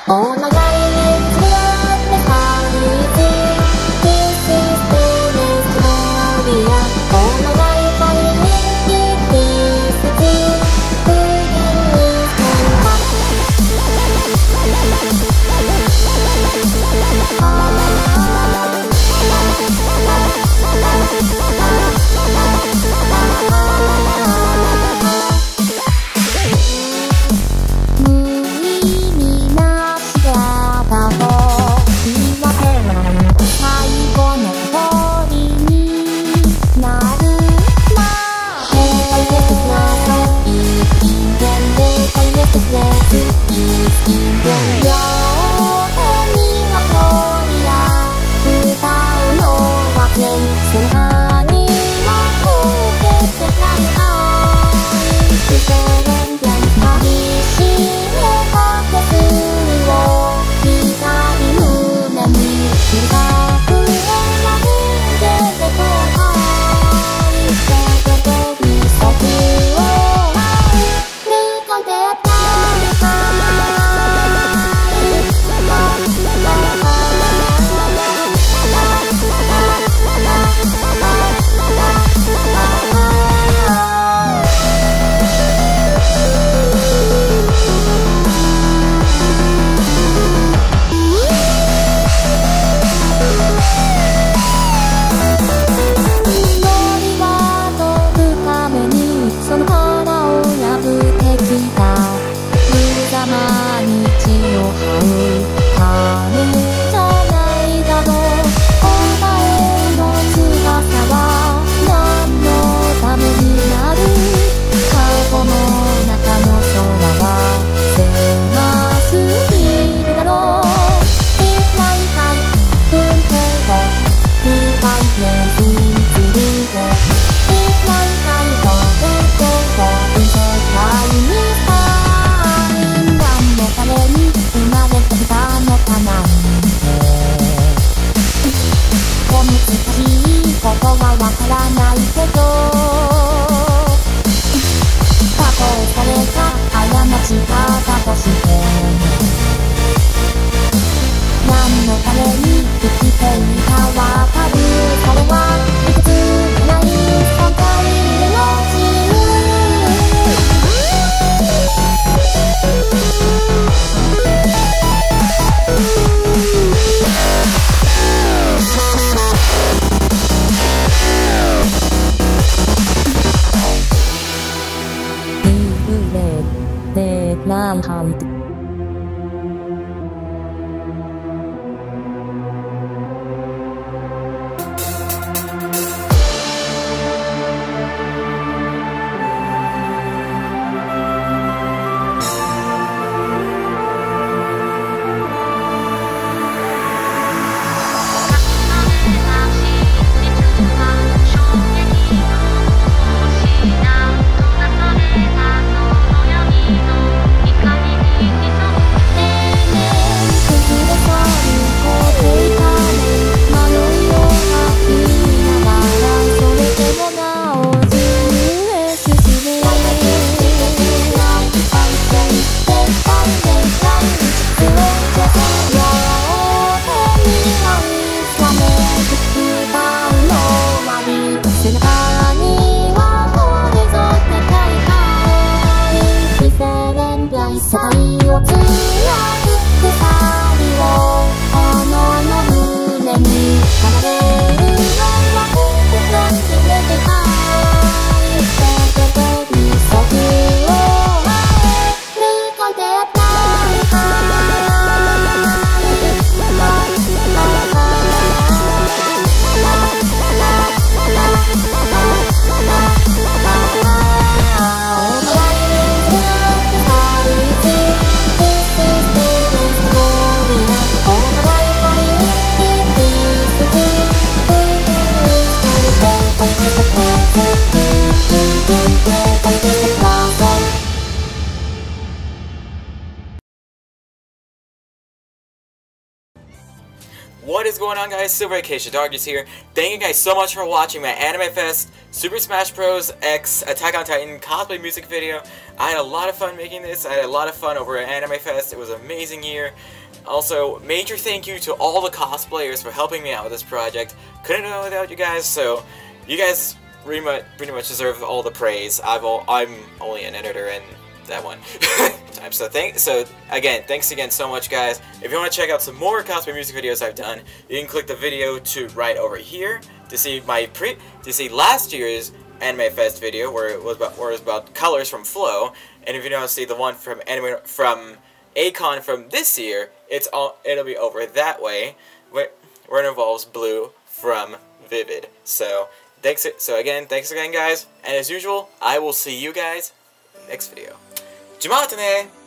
What is going on, guys? Super Vacation Darkness here. Thank you guys so much for watching my AnimeFEST Super Smash Bros. X Attack on Titan cosplay music video. I had a lot of fun making this. I had a lot of fun over at AnimeFEST. It was an amazing year. Also, major thank you to all the cosplayers for helping me out with this project. Couldn't do it without you guys, so you guys pretty much deserve all the praise. I'm only an editor in that one. So again, thanks again so much, guys. If you want to check out some more cosplay music videos I've done, you can click the video to right over here to see last year's AnimeFEST video where it was about colors from Flow, and if you want to see the one from Acon from this year, it'll be over that way where it involves Blue from Vivid. So thanks again, guys, and as usual, I will see you guys next video. じまーたね